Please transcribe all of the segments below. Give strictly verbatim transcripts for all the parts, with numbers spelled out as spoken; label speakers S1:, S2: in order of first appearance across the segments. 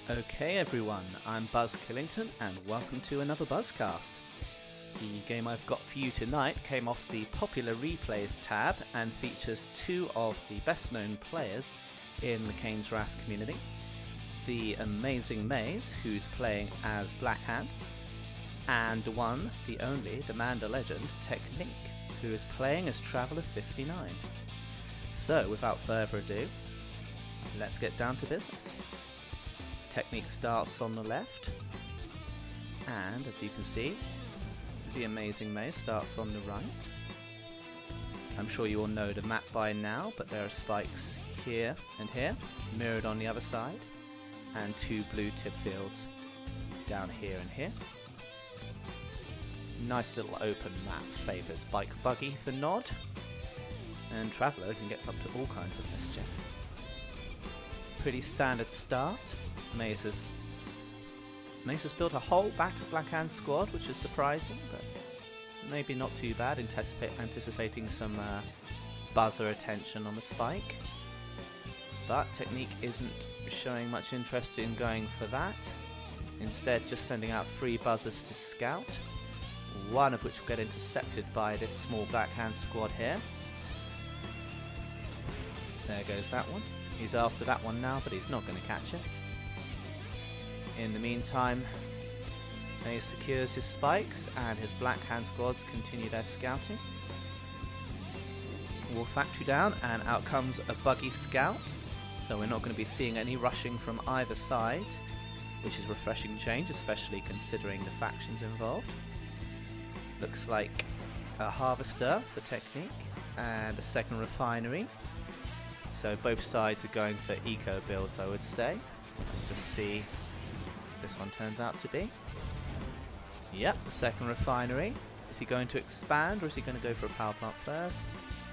S1: Okay everyone, I'm Buzz Killington and welcome to another BuzzCast. The game I've got for you tonight came off the Popular Replays tab and features two of the best known players in the Kane's Wrath community. The amazing Maze, who's playing as Blackhand, and the one, the only, the man, the legend, Technique, who is playing as Traveller fifty-nine. So without further ado, let's get down to business. Technique starts on the left, and as you can see, the amazing Maze starts on the right. I'm sure you all know the map by now, but there are spikes here and here, mirrored on the other side, and two blue tip fields down here and here. Nice little open map, favours bike buggy for nod, and Traveller can get up to all kinds of mischief. Pretty standard start. Maze has, Maze has built a whole back of Blackhand squad, which is surprising, but maybe not too bad, anticipa anticipating some uh, buzzer attention on the spike. But Technique isn't showing much interest in going for that, instead just sending out three buzzers to scout, one of which will get intercepted by this small Blackhand squad here. There goes that one. He's after that one now, but he's not going to catch it. In the meantime, Maze secures his spikes and his Blackhand squads continue their scouting. War Factory down and out comes a buggy scout, so we're not going to be seeing any rushing from either side, which is a refreshing change, especially considering the factions involved. Looks like a harvester for Technique and a second refinery, so both sides are going for eco builds, I would say. Let's just see what this one turns out to be. Yep, the second refinery. Is he going to expand or is he going to go for a power plant first?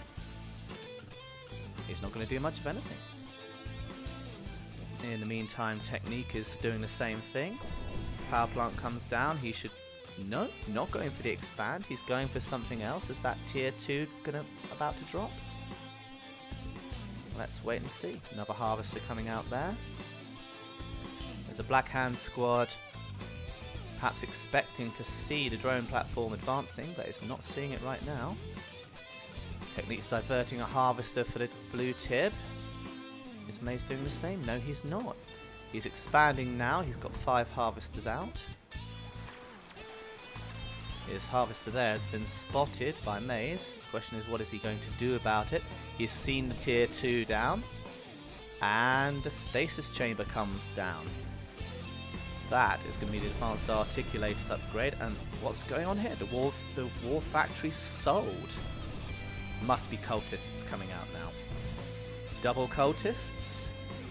S1: He's not going to do much of anything. In the meantime, Technique is doing the same thing. Power plant comes down. He should... No, not going for the expand. He's going for something else. Is that tier two gonna about to drop? Let's wait and see. Another harvester coming out there. There's a Blackhand squad, perhaps expecting to see the drone platform advancing, but it's not seeing it right now. Technique's diverting a harvester for the blue tip. Is Maze doing the same? No, he's not. He's expanding now. He's got five harvesters out. His harvester there has been spotted by Maze. The question is, what is he going to do about it? He's seen the tier two down, and the stasis chamber comes down. That is going to be the advanced articulators upgrade. And what's going on here? The war, the war factory sold. Must be cultists coming out now. Double cultists?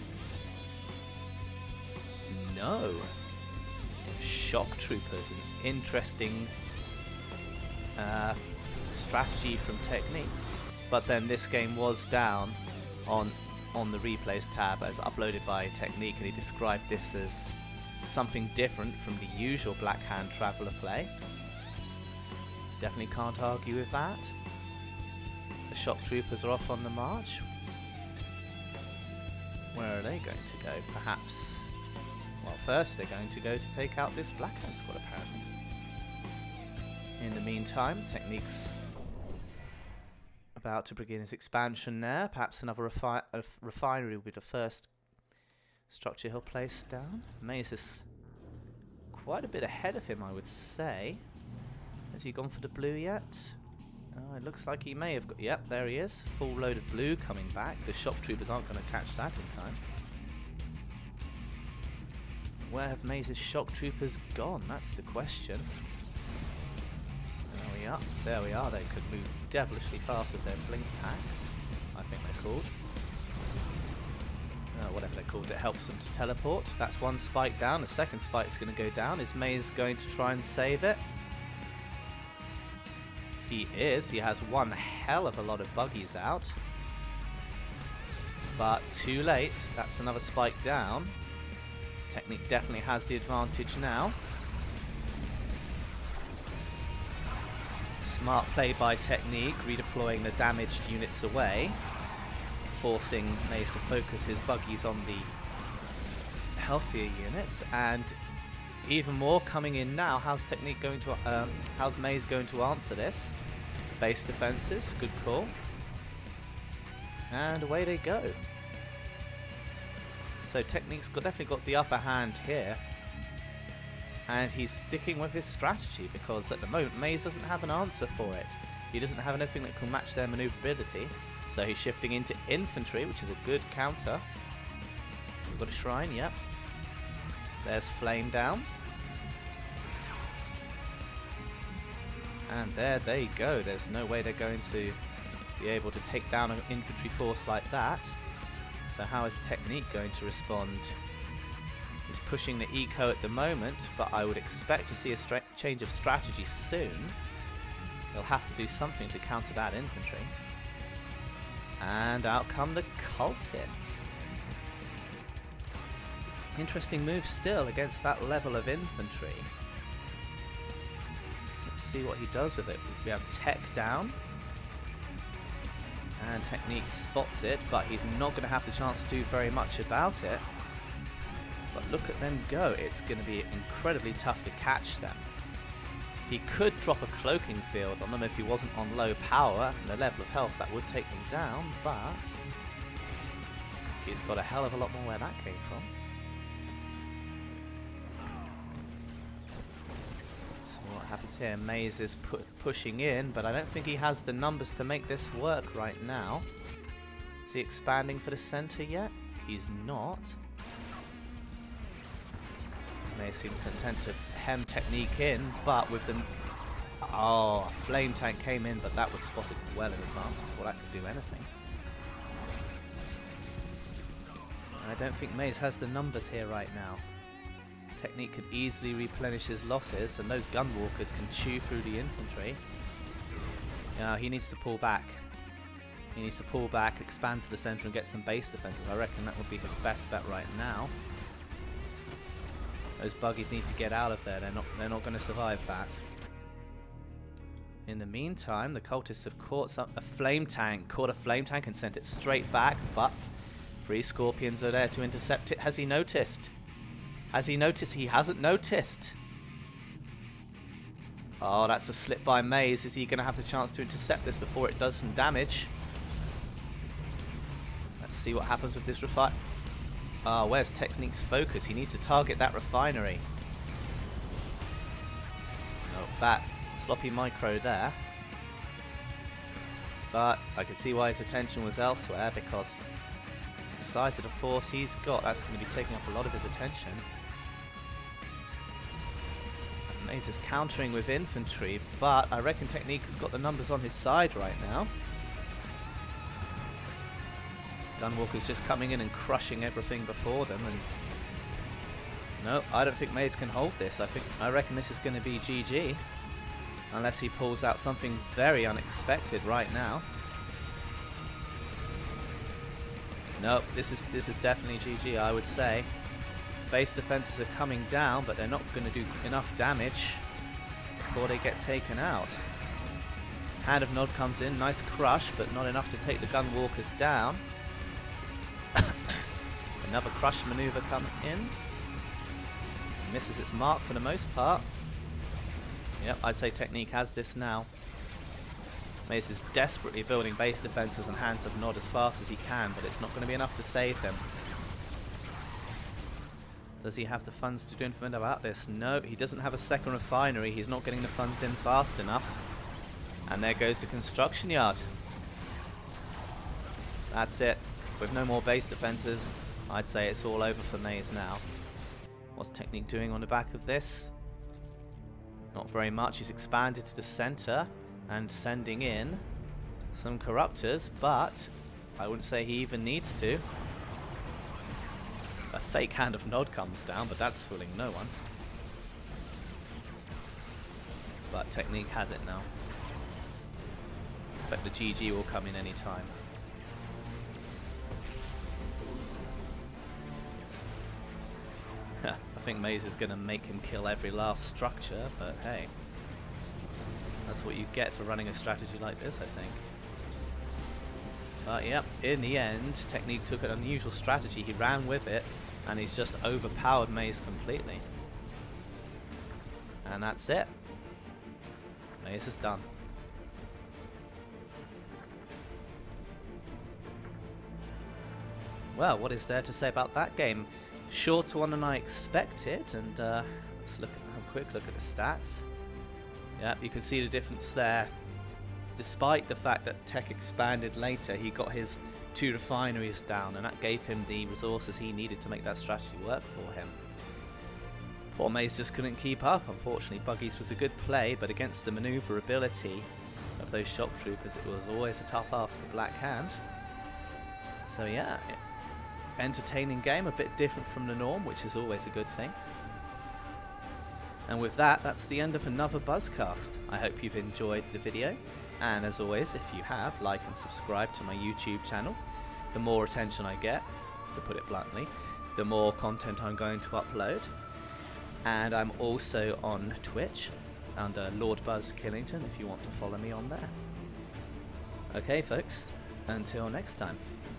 S1: No. Shock troopers. An interesting uh, strategy from Technique. But then this game was down on on the replays tab as uploaded by Technique, and he described this as something different from the usual Blackhand Traveller play. Definitely can't argue with that. The shock troopers are off on the march. Where are they going to go? Perhaps... Well, first they're going to go to take out this Blackhand squad, apparently. In the meantime, Technique's about to begin his expansion there. Perhaps another refi a refinery will be the first structure he'll place down. Maze is quite a bit ahead of him, I would say. Has he gone for the blue yet? Oh, it looks like he may have got... Yep, there he is. Full load of blue coming back. The shock troopers aren't going to catch that in time. Where have Maze's shock troopers gone? That's the question. There we are. There we are. They could move devilishly fast with their blink packs, I think they're called. Uh, whatever they're called, it helps them to teleport. That's one spike down. The second spike's going to go down. Is Maze going to try and save it? He is. He has one hell of a lot of buggies out. But too late. That's another spike down. Technique definitely has the advantage now. Smart play by Technique, redeploying the damaged units away, forcing Maze to focus his buggies on the healthier units, and even more coming in now. How's Technique going to, um, how's Maze going to answer this? Base defenses, good call. And away they go. So Technique's got, definitely got the upper hand here. And he's sticking with his strategy because at the moment Maze doesn't have an answer for it. He doesn't have anything that can match their maneuverability. So he's shifting into infantry, which is a good counter. We've got a shrine, yep. There's Flame down. And there they go. There's no way they're going to be able to take down an infantry force like that. So how is Technique going to respond? He's pushing the eco at the moment, but I would expect to see a change of strategy soon. He'll have to do something to counter that infantry. And out come the cultists. Interesting move still against that level of infantry. Let's see what he does with it. We have Tech down. And Technique spots it, but he's not going to have the chance to do very much about it. But look at them go. It's going to be incredibly tough to catch them. He could drop a cloaking field on them if he wasn't on low power and the level of health that would take them down, but he's got a hell of a lot more where that came from. So what happens here? Maze is pu pushing in, but I don't think he has the numbers to make this work right now. Is he expanding for the center yet? He's not. They seem content to hem Technique in, but with the... Oh, a flame tank came in, but that was spotted well in advance before that could do anything. I don't think Maze has the numbers here right now. Technique could easily replenish his losses, and those gunwalkers can chew through the infantry. Now he needs to pull back. He needs to pull back, expand to the center, and get some base defenses. I reckon that would be his best bet right now. Those buggies need to get out of there. They're not. They're not going to survive that. In the meantime, the cultists have caught some, a flame tank. Caught a flame tank and sent it straight back. But three scorpions are there to intercept it. Has he noticed? Has he noticed? He hasn't noticed. Oh, that's a slip by Maze. Is he going to have the chance to intercept this before it does some damage? Let's see what happens with this refine. Ah, oh, where's Technique's focus? He needs to target that refinery. Oh, that sloppy micro there. But I can see why his attention was elsewhere, because the size of the force he's got, that's going to be taking up a lot of his attention. And Maze is countering with infantry, but I reckon Technique has got the numbers on his side right now. Gunwalker's just coming in and crushing everything before them, and no, I don't think Maze can hold this. I think I reckon this is going to be G G, unless he pulls out something very unexpected right now. No, this is this is definitely G G. I would say base defenses are coming down, but they're not going to do enough damage before they get taken out. Hand of Nod comes in, nice crush, but not enough to take the Gunwalkers down. Another crush maneuver coming in. Misses its mark for the most part. Yep, I'd say Technique has this now. Mace is desperately building base defenses and Hands of Nod as fast as he can, but it's not going to be enough to save him. Does he have the funds to do anything about this? No, he doesn't have a second refinery. He's not getting the funds in fast enough. And there goes the construction yard. That's it. With no more base defenses, I'd say it's all over for Maze now. What's Technique doing on the back of this? Not very much. He's expanded to the center and sending in some corruptors, but I wouldn't say he even needs to. A fake Hand of Nod comes down, but that's fooling no one. But Technique has it now. Expect the G G will come in any time. I think Maze is going to make him kill every last structure, but hey, that's what you get for running a strategy like this, I think. But yep, in the end, Technique took an unusual strategy. He ran with it, And he's just overpowered Maze completely. And that's it. Maze is done. Well, what is there to say about that game? Shorter one than I expected, and uh, let's look at, have a quick look at the stats. Yeah, you can see the difference there. Despite the fact that Tech expanded later, he got his two refineries down, and that gave him the resources he needed to make that strategy work for him. Poor Maze just couldn't keep up, unfortunately. Buggies was a good play, but against the manoeuvrability of those shock troopers, it was always a tough ask for Black Hand. So yeah, entertaining game, a bit different from the norm, which is always a good thing. And with that, that's the end of another BuzzCast. I hope you've enjoyed the video, and as always, if you have, like and subscribe to my YouTube channel. The more attention I get, to put it bluntly, the more content I'm going to upload. And I'm also on Twitch under Lord Buzz Killington if you want to follow me on there. Okay folks, until next time.